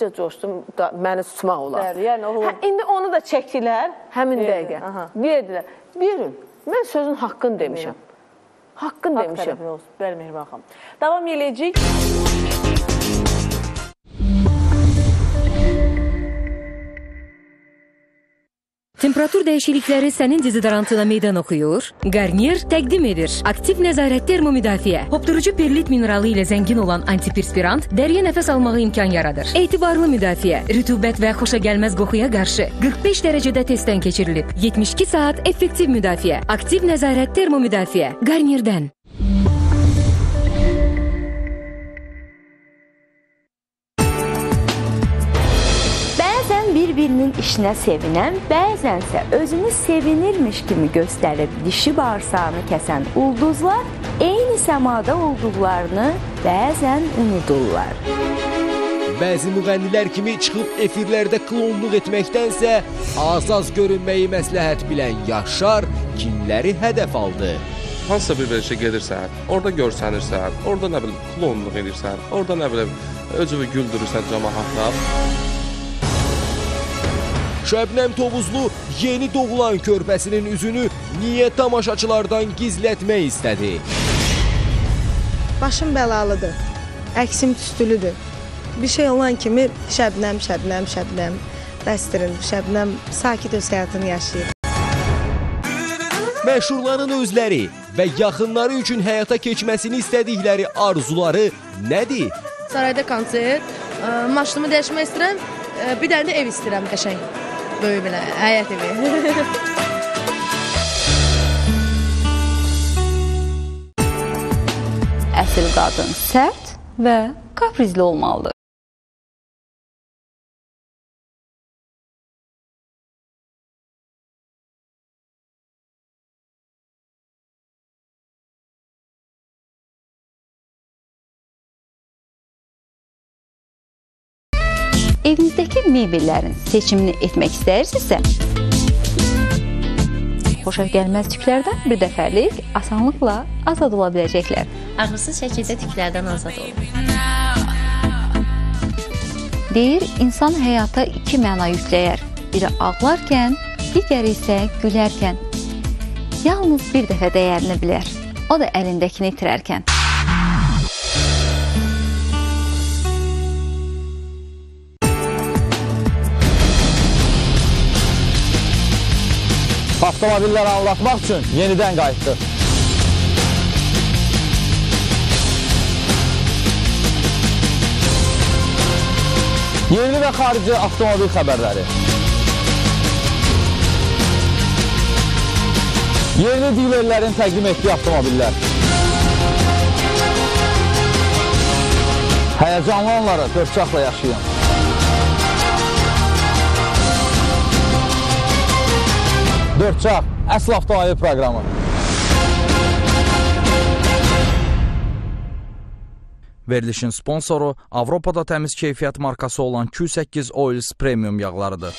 məni tutmaq olar. İndi onu da çəkdilər, həmin dəqiqə, verdilər. Verin, mən sözün haqqını demişəm. Haqqını demişəm. Bəli, Mehriban xanım. Davam eləyəcək. Temperatur dəyişiklikləri sənin dezodorantına meydan oxuyur. Garnier təqdim edir. Aktiv nəzarət termomüdafiə. Hopdurucu perlit mineralı ilə zəngin olan antiperspirant dəriyə nəfəs almağa imkan yaradır. Etibarlı müdafiə. Rütubət və xoşagəlməz qoxuya qarşı 45 dərəcədə testdən keçirilib. 72 saat effektiv müdafiə. Aktiv nəzarət termomüdafiə. Garnierdən. Bir-birinin işinə sevinən, bəzənsə özünü sevinirmiş kimi göstərib dişi bağırsağını kəsən ulduzlar eyni səmada olduqlarını bəzən unudurlar. Bəzi müğənnilər kimi çıxıb efirlərdə klonluq etməkdənsə az-az görünməyi məsləhət bilən Yaşar kimləri hədəf aldı? Hansısa bir verişə gedirsən, orada görsənirsən, orada nə bilim klonluq edirsən, orada nə bilim özünü güldürürsən cəmaatla. Şəbnəm Tovuzlu yeni doğulan körpəsinin üzünü niyə tamaşaçılardan gizlətmək istədi? Başım bəlalıdır, əksim tüstülüdür. Bir şey olan kimi Şəbnəm bəstirin, Şəbnəm sakit öz həyatını yaşayır. Məşhurların özləri və yaxınları üçün həyata keçməsini istədikləri arzuları nədir? Sarayda konsert, maşınımı dəyişmək istəyirəm, bir dənə də ev istəyirəm qəşəng. böyük belə, həyət evi. Əsl qadın sərt və kaprizli olmalıdır. Evinizdəki mebellərin seçimini etmək istəyirsinizsə, xoşa gəlməz tüklərdən bir dəfəlik asanlıqla azad ola biləcəklər. Ağrısız şəkildə tüklərdən azad olun. Deyir, insan həyata iki məna yükləyər. Biri ağlarkən, digəri isə gülərkən. Yalnız bir dəfə dəyərini bilər. O da əlindəkini itirərkən. Avtomobilləri anlatmaq üçün yenidən qayıtdıq. Yerli və xarici avtomobil xəbərləri. Yerli dilerlərin təqdim etdiyi avtomobillər. Həyəcanlı anları dörd-çaqla yaşayın. Dörd-çaq, əsl avtomobil proqramı. Verilişin sponsoru Avropada təmiz keyfiyyət markası olan Q8 Oils Premium yağlarıdır.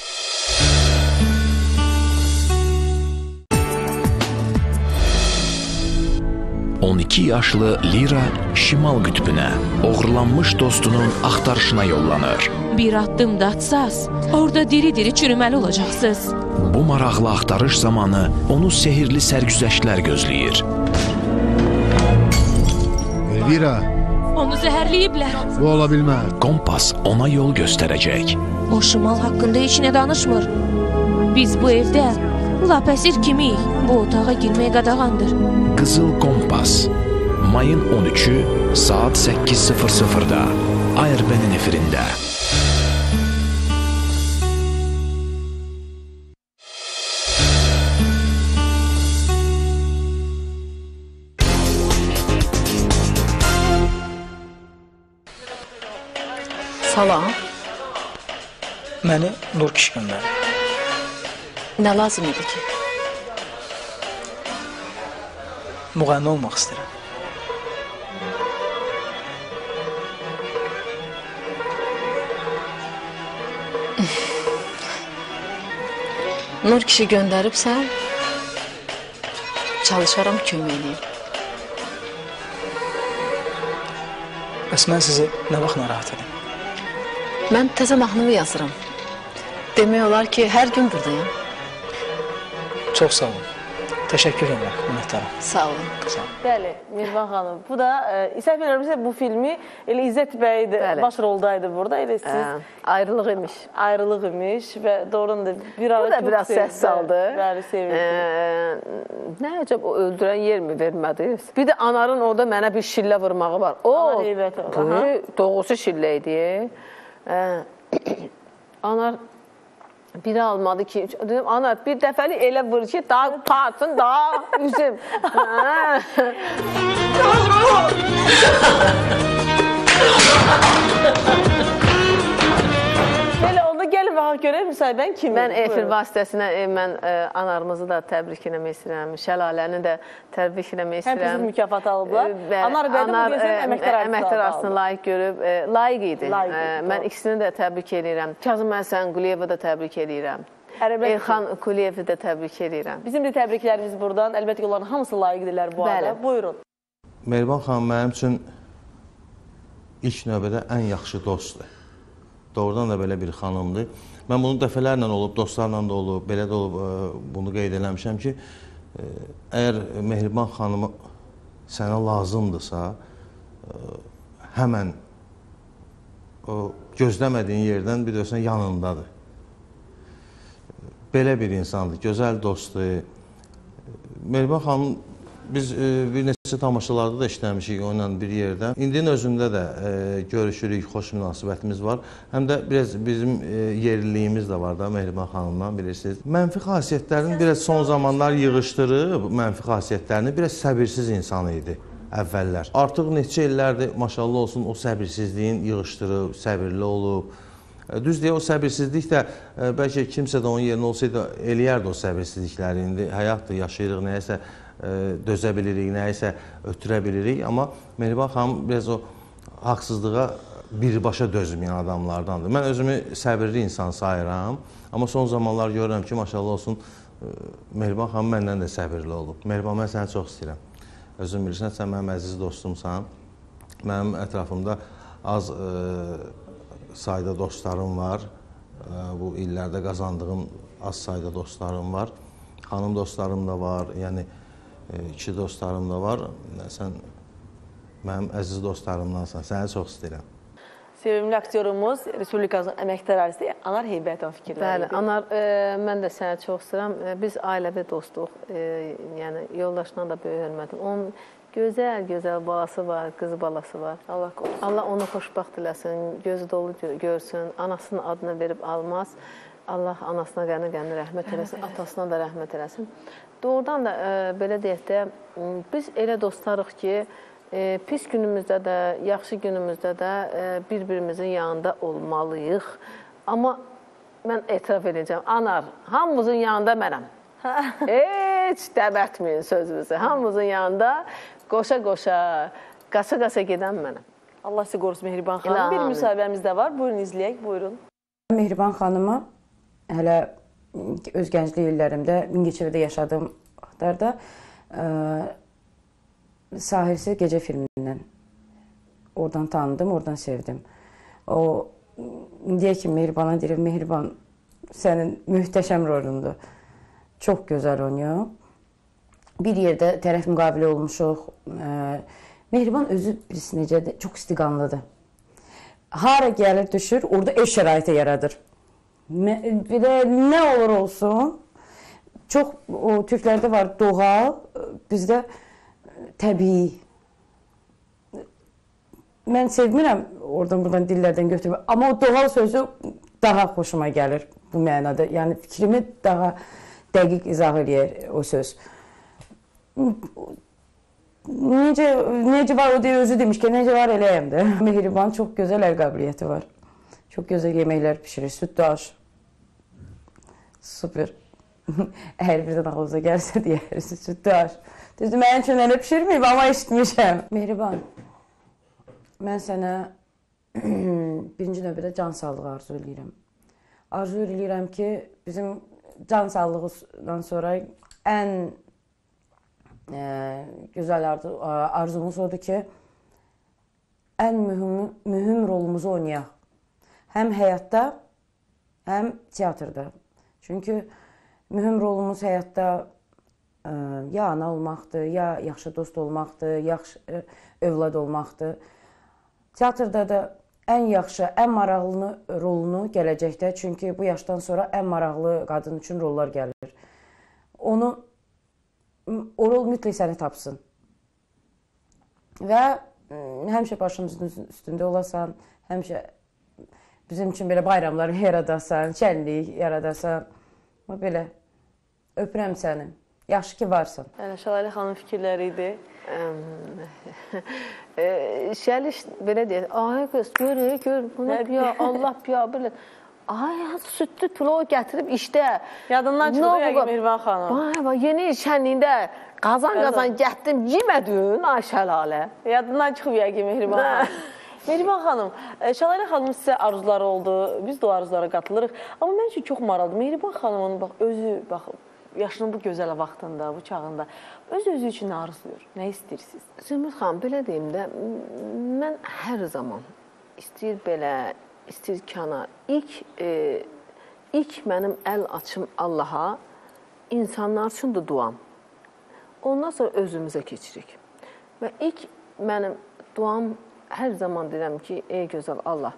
...12 yaşlı Lira şimal qütbünə, oğurlanmış dostunun axtarışına yollanır. Bir addım da atsaz, orada diri-diri çürüməli olacaqsınız. Bu maraqlı axtarış zamanı onu sehirli sərgüzəştlər gözləyir. Elvira! Onu zəhərləyiblər. Bu ola bilməz. Kompas ona yol göstərəcək. O şimal haqqında heç nə danışmır. Biz bu evdə lap əsir kimiyik. Bu otağa girməyə qadağandır. Qızıl Kompas. Mayın 13-ü saat 8:00-da ARB-nin efirində. Salam. Məni Nur kişi göndərdi. Nə lazım idi ki? Müğənni olmaq istəyirəm. Nur kişi göndəribsən, çalışaram kömək edeyim. Bəs mən sizi nə vaxt narahat edim? Mən təzə mahnımı yazıram. Demək olar ki, hər gün buradayım. Çox sağ olun. Təşəkkür edirəm, minnətdaram. Sağ olun. Sağ olun. Bəli, Mirvan xanım. Bu da, İzzət bilirəmsə, bu filmi elə İzzət bəy baş roldaydı burada. Elə siz... Ayrılıq imiş. Ayrılıq imiş və doğrudan da bir ara bu da biraz səs saldı. Bəli, sevindim. Nə acaba o öldürən yer mi vermədi? Bir də Anarın orada mənə bir şillə vurmağı var. Anar Heybətov. Doğrusu şillə idi. Anar biri almadı ki, dedim, Anar bir dəfəli elə vur ki, daha tatsın, daha üzüm. Belə onda gəlin baxaq görək müsahibən kimi? Mən efir vasitəsinə mən Anarımızı da təbrik eləmək istəyirəm, Şəlaləni də təbrik eləmək istəyirəm. Həm sizin mükafat alıblar. Anar bəy də bu deyəsən əməkdar arasını layiq görüb, layiq idi. Mən ikisini də təbrik edirəm. Kazım Həsən Quliyeva da təbrik edirəm. Elxan Quliyevi də təbrik edirəm. Bizim də təbriklərimiz buradan. Əlbəttə ki, onların hamısı layiqdirlər bu arada. Buyurun. Mehriban xanım mənim üçün ilk növbədə ən yaxşı dostdur. Doğrudan da belə bir xanımdır. Mən bunu dəfələrlə olub, dostlarla da olub, belə də olub, bunu qeyd eləmişəm ki, əgər Mehriban xanımı sənə lazımdırsa, həmən o gözləmədiyin yerdən bir dörsən yanındadır. Belə bir insandır, gözəl dostdur. Mehriban xanım, biz bir neçə tamaşalarda da işləmişik onunla bir yerdə. İndinin özündə də görüşürük, xoş münasibətimiz var. Həm də biraz bizim yerliliyimiz də var da Mehriban xanımdan, bilirsiniz. Mənfi xasiyyətlərini biraz son zamanlar yığışdırıb, mənfi xasiyyətlərini biraz səbirsiz insan idi əvvəllər. Artıq neçə illərdir, maşallah olsun, o səbirsizliyin yığışdırıb, səbirli olub. Düz deyə o səbirsizlik də, bəlkə kimsə də onun yerinə olsaydı, eləyərdi o səbirsizlikləri. İndi həyatdır, yaşayırıq, nəyəsə dözə bilirik, nəyəsə ötürə bilirik. Amma Mehriban xanım biraz o haqsızlığa birbaşa dözməyən adamlardandır. Mən özümü səbirli insan sayıram. Amma son zamanlar görürəm ki, maşallah olsun, Mehriban xanım məndən də səbirli olub. Mehriban, mən səni çox istəyirəm. Özün bilirsən, sən mənim əziz dostumsan. Mənim ətrafımda az sayda dostlarım var. Bu illərdə qazandığım az sayda dostlarım var. Xanım dostlarım da var, yəni kişi dostlarım da var. Sən mənim əziz dostlarımdansan, səni çox istəyirəm. Sevimli aktyorumuz, Respublikamızın əməkdar artisti Anar Heybətov fikirləri. Bəli, Anar, mən də səni çox istəyirəm. Biz ailəvi dostuq, yəni yoldaşla da böyük hörmətim. Onun gözəl balası var, qızı balası var. Allah qorusun. Allah onu xoşbaxt eləsin, gözü dolu görsün, anasının adını verib almaz. Allah anasına qəni rəhmət eləsin, atasına da rəhmət eləsin. Doğrudan da belə deyək də, biz elə dostlarıq ki, pis günümüzdə də, yaxşı günümüzdə də bir-birimizin yanında olmalıyıq. Amma mən etiraf edəcəm, Anar, hamımızın yanında mənəm. Heç dəbətməyin sözünüzü. Hamımızın yanında qoşa-qoşa, qaça-qaça gedən mənəm. Allah sizi qorusun Mehriban xanım. Bir müsahibəmiz də var. Buyurun, izləyək. Buyurun. Mehriban xanıma hələ öz gənclik illərimdə Mingəçevirdə yaşadığım vaxtlarda Sahilsiz Gecə filmindən oradan tanıdım, oradan sevdim. O, indiyə kimi Mehribana deyirəm, Mehriban sənin mühtəşəm rolundur. Çox gözəl oynayıb. Bir yerdə tərəf müqabili olmuşuq. Mehriban özü necədir? Çox istiqanlıdır. Hara gəlir, düşür, orada ev şəraiti yaradır. Bir də nə olur olsun, çox türklərdə var doğal, bizdə təbii. Mən sevmirəm oradan-buradan dillərdən götürmək, amma o doğal sözü daha xoşuma gəlir bu mənada. Yəni fikrimi daha dəqiq izah eləyir o söz. Necə var o deyə özü demiş ki, necə var eləyəm də. Mehriban çox gözəl əl qabiliyyəti var. Çox gözəl yeməklər pişirir, süddaş. Super. Əgər birdən ağlıza gəlsə deyərsiniz, süddaş. Düzdür, mənim üçün elə pişirməyib, amma işitmişəm. Mehriban, mən sənə birinci növbədə can sağlığı arzu edirəm. Arzu edirəm ki, bizim can sağlığından sonra ən gözəl arzumuz odur ki, ən mühüm rolumuzu oynayaq. Həm həyatda, həm teatrda. Çünki mühüm rolumuz həyatda ya ana olmaqdır, ya yaxşı dost olmaqdır, yaxşı övlad olmaqdır. Teatrda da ən yaxşı, ən maraqlı rolunu gələcəkdə, çünki bu yaşdan sonra ən maraqlı qadın üçün rollar gəlir. O rol mütləq səni tapsın. Və həmişə başımızın üstündə olasan, həmişə bizim üçün belə bayramlar yaradasan, şənlik yaradasan. Belə, öpürəm səni. Yaxşı ki, varsan. Şəlalə xanım fikirləri idi. Şəli belə deyək, ay qız, gör, bunu piya, Allah piya, belə. Ay, südlü plovu gətirib işdə. Yadından çıxdı yəqin Mehriban xanım. Yeni şənliyində qazan gətdim, yemədin, ay Şəlalə. Yadından çıxıb yəqin Mehriban xanım. Mehriban xanım, Şəlalə xanım sizə arzuları oldu, biz də o arzulara qatılırıq. Amma mən üçün çox maraqlıdır. Mehriban xanımın özü, yaşının bu gözəl vaxtında, bu çağında öz-özü üçün nə arzuyur, nə istəyirsiniz? Zümrüd xanım, belə deyim də, mən hər zaman istəyir belə, istəyir kana, ilk mənim əl açım Allaha, insanlar üçün də duam. Ondan sonra özümüzə keçirik. Və ilk mənim duam, hər zaman deyirəm ki, ey gözəl Allah,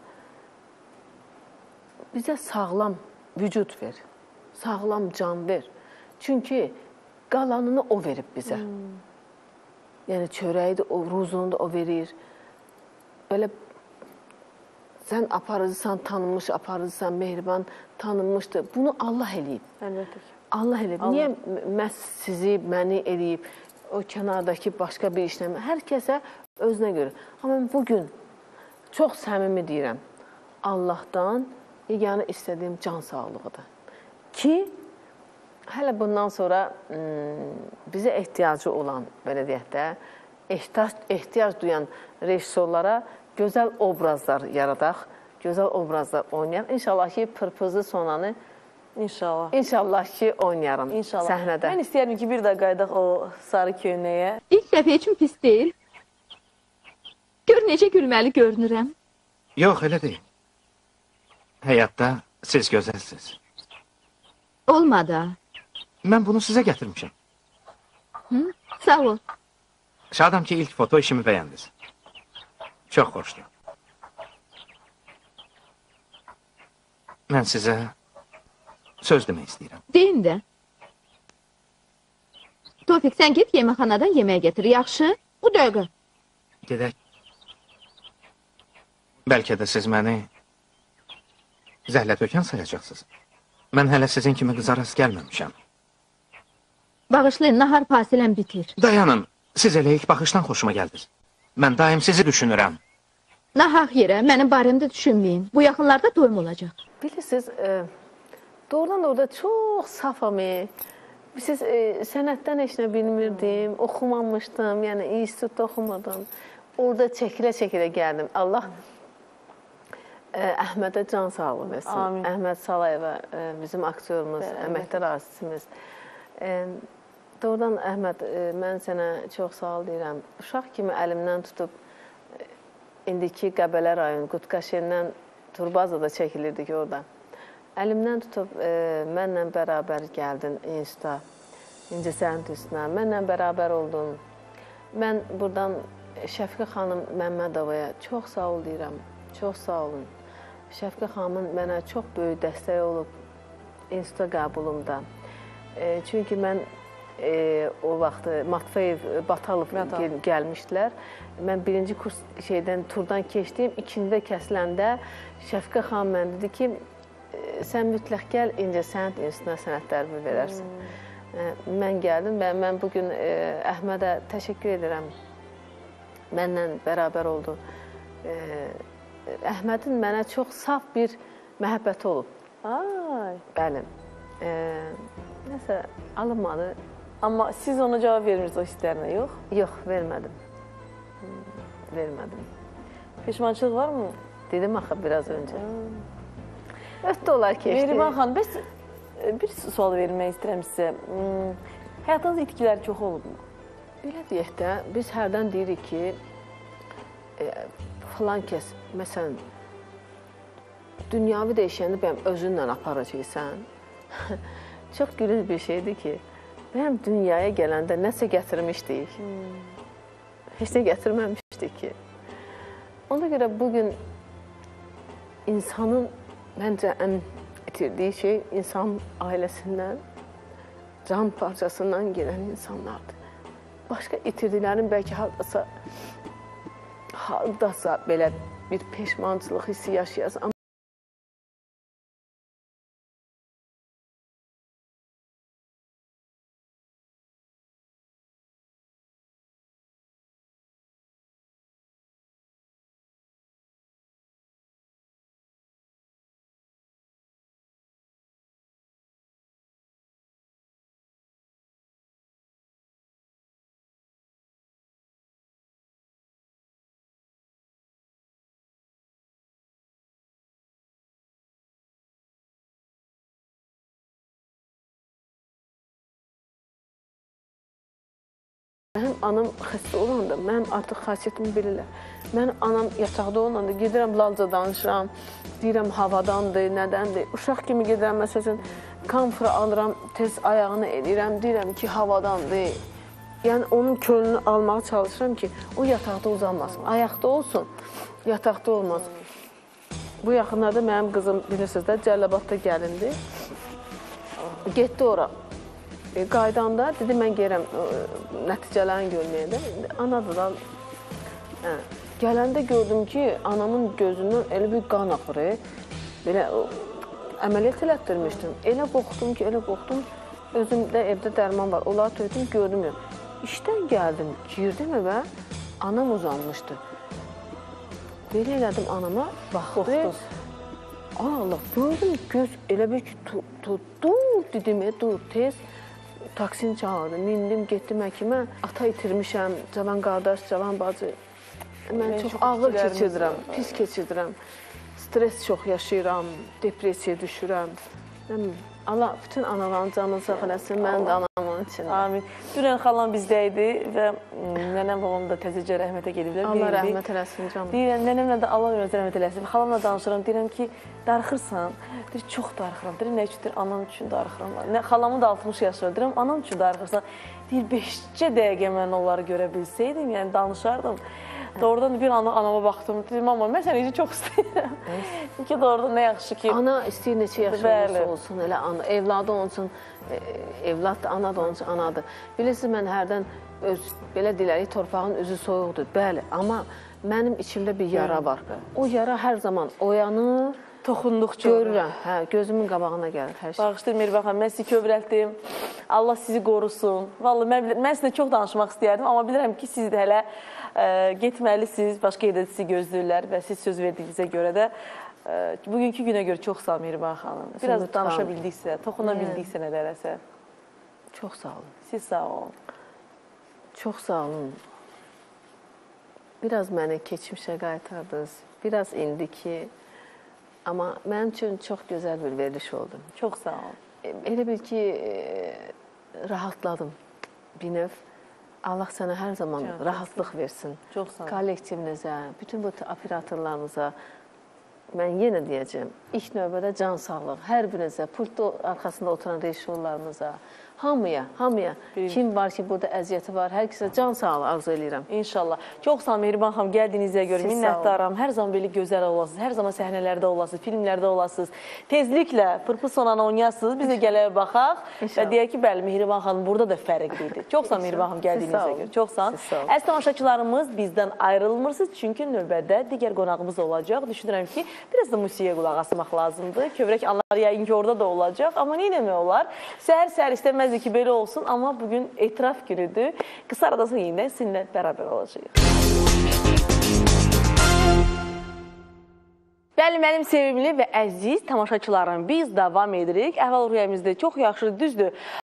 bizə sağlam vücud ver, sağlam can ver. Çünki qalanını o verib bizə. Yəni çörəyi də, o ruzunu da o verir. Belə sən aparıcısan, tanınmış aparıcısan, mehriban tanınmışdır. Bunu Allah eləyib. Əlbəttə ki. Allah eləyib. Niyə məhz sizi, məni eləyib? O kənardakı başqa bir işlə. Hər kəsə özünə görə. Amma bugün çox səmimi deyirəm. Allahdan yeganə istədiyim can sağlığıdır. Ki, hələ bundan sonra bizə ehtiyacı olan, belə deyək də, ehtiyac duyan rejissorlara gözəl obrazlar yaradaq, gözəl obrazlar oynayaq. İnşallah ki, Pırpızlı Sonanı İnşallah ki, oynayaram səhnədə. Mən istəyərdim ki, bir də qaydaq o sarı köynəyə. İlk dəfə üçün pis deyil. Gör necə gülməli görünürəm. Yox, elə deyil. Həyatda siz gözəlsiniz. Olmadı. Mən bunu sizə gətirmişəm. Sağ ol. Şadam ki, ilk foto işimi bəyəndiniz. Çox xoşdur. Mən sizə söz demək istəyirəm. Deyim də. Tofiq, sən get yeməkxanadan yemək getir. Yaxşı? Bu dəqiqə. Gedək. Bəlkə də siz məni zəhlətökən sayacaqsınız. Mən hələ sizin kimi qıza rast gəlməmişəm. Bağışlayın, nahar fasiləm bitir. Dayanın, siz elə ilk baxışdan xoşuma gəldiniz. Mən daim sizi düşünürəm. Nahaq yerə, mənim barəmdə düşünməyin. Bu yaxınlarda doyum olacaq. Bilirsiniz, doğrudan da orada çox safam. Siz sənətdən heç nə bilmirdim, oxumamışdım, yəni institutda oxumadım. Orada çəkilə-çəkilə gəldim. Allah Əhmədə can sağlığı versin. Əhməd Salayeva bizim aktyorumuz, əməkdar artistimiz. Doğrudan Əhməd, mən sənə çox sağ ol deyirəm. Uşaq kimi əlimdən tutub, indiki Qəbələ rayon, Qutqaşendən Turbazada çəkilirdik orada. Əlimdən tutub, mənlə bərabər gəldin instituta, İncəsənət üstünə, mənlə bərabər oldun. Mən buradan Şəfiqə xanım Məmmədovaya çox sağ ol deyirəm, çox sağ olun. Şəfiqə xanımın mənə çox böyük dəstək olub instituta qəbulumda. Çünki mən o vaxt Matveyev, Batalov gəlmişdilər. Mən birinci kurs turdan keçdim, ikincidə kəsiləndə Şəfiqə xanım mən dedi ki, sən mütləq gəl, İncəsənət institutuna sənədlərimi verərsən. Mən gəldim və mən bugün Əhmədə təşəkkür edirəm. Mənlə bərabər oldu. Əhmədin mənə çox saf bir məhəbbəti olub. Bəli. Nəsə, alınmadı. Amma siz ona cavab vermirsiniz o hisslərinə, yox? Yox, vermədim. Vermədim. Peşmançılıq var mı? Dedim axı biraz öncə. Ötdü olar keçdi. Mehriban xanım, bəs bir sual vermək istəyirəm sizə. Həyatınızda itkilər çox olubmu? Belə deyək də, biz hərdən deyirik ki, filan kəs, məsələn, dünyavi dəyişəni bəyəm özünlə aparacaqsan. Çox gülünc bir şeydir ki, bəyəm dünyaya gələndə nəsə gətirmişdik. Heç nə gətirməmişdik ki. Ona görə bugün insanın məncə ən itirdiyi şey insan ailəsindən, can parçasından gələn insanlardır. Başqa itirdiklərin bəlkə hardasa belə bir peşmançılıq hissi yaşayasın. Mənim anam xəstə olanda, mənim artıq xasiyyətimi bilirlər. Mənim anam yataqda olanda gedirəm lalca danışıram, deyirəm havadandır, nədəndir. Uşaq kimi gedirəm, məsələn, kamfra alıram, tez ayağını edirəm, deyirəm ki, havadandır. Yəni, onun könlünü almağa çalışıram ki, o yataqda uzanmasın, ayaqda olsun, yataqda olmasın. Bu yaxınlarda mənim qızım, bilirsiniz də, Cəlilabadda gəlindi. Getdi ora. qaydanda dedi, mən gəlirəm nəticələrini görməyə də. Anadır da. Gələndə gördüm ki, anamın gözündən elə bir qan axır. Belə əməliyyat elətdirmişdim. Elə qorxdum ki, elə qorxdum. Özümdə evdə dərman var. Onları töydüm, gördüm ya. İşdən gəldim, girdim evə, anam uzanmışdı. Belə elədim anama, baxdı. Allah, gördüm, göz elə bir ki, dur dedim, dur, tez taksini çağırdım, mindim, getdim həkimə. Ata itirmişəm, cavan qardaş, cavan bacı. Mən çox ağır keçirdirəm, pis keçirdirəm. Stres çox yaşayıram, depresiya düşürəm. Allah bütün anaların canını sağ eləsin, mən də anamın içində. Amin. Dünən xalam bizdəydi və nənəm babam da təzəcə rəhmətə gediblər. Allah rəhmət eləsin canım. Deyirəm, nənəmlə də Allah özü rəhmət eləsin. Xalamla danışıram, deyirəm ki, darıxırsan. Deyir, çox darıxıram. Deyirəm, nə üçün? Deyir, anam üçün darıxıram. Xalamın da 60 yaşı var. Deyirəm, anam üçün darıxırsan. Deyir, 5-cə dəqiqə mən onları görə bilsəydim, yəni danışardım. Doğrudan bir anda anama baxdım. Dedim, mama, mən səni çox istəyirəm. Çünki doğrudan nə yaxşı ki... Ana istəyir neçə yaşı olursa olsun, elə evladı olsun, evlad da, ana da olsun, anadır. Bilirsiniz, mən hərdən belə deyilərik, torpağın üzü soyuqdur, bəli. Amma mənim içimdə bir yara var. O yara hər zaman oyanır, toxunduqca görürəm, gözümün qabağına gəlir hər şey. Bağışlayın Mehriban xanım, mən sizi kövrəltdim. Allah sizi qorusun. Vallahi mən sizinlə çox danışmaq istəyərdim, amma bilirəm ki, siz də hələ getməlisiniz, başqa yerdə sizi gözləyirlər və siz söz verdiyinizə görə də bugünkü günə görə çox sağ olun Mehriban xanım. Biraz danışa bildiksə, toxuna bildiksə nələrəsə. Çox sağ olun. Siz sağ olun. Çox sağ olun. Biraz məni keçmişə qaytardınız, biraz indiki. Amma mənim üçün çox gözəl bir veriliş oldu. Çox sağ olun. Elə bil ki, rahatladım bir növ. Allah sənə hər zaman rahatlıq versin. Çox sağ olun. Kollektivinizə, bütün bu operatorlarımıza mən yenə deyəcəm, ilk növbədə can sağlıq, hər birinizə, pult arxasında oturan rejissorlarımıza, hamıya, kim var ki, burada əziyyəti var, hər kəsə can sağlığı arzu edirəm. İnşallah. Çox sağ olun Mehriban xanım, gəldiyinizə görə minnətdaram. Hər zaman belə gözəl olasınız, hər zaman səhnələrdə olasınız, filmlərdə olasınız. Tezliklə pırpız sonanı oynayasınız, biz də gələk baxaq və deyək ki, bəli, Mehriban xanım burada da fərqlidir. Çox sağ olun Mehriban xanım, gəldiyinizə görə. Çox sağ olun. Əziz tamaşaçılarımız, bizdən ayrılmırsınız, çünki növbədə digər qonağımız olacaq. Düşünürəm ki, biraz da musiqiyə qulaq asmaq lazımdır. Kövrək anlar yəqin ki, orada da olacaq. Amma nə eləmək olar? Səhər-səhər istəməzdik ki, belə olsun. Amma bugün etiraf günüdür. Qısa aradan sonra yeniden sizinlə bərabər olacağıq. Bəli, mənim sevimli və əziz tamaşaçılarım, biz davam edirik. Əhval-ruhiyyəmizdə çox yaxşı, düzdür.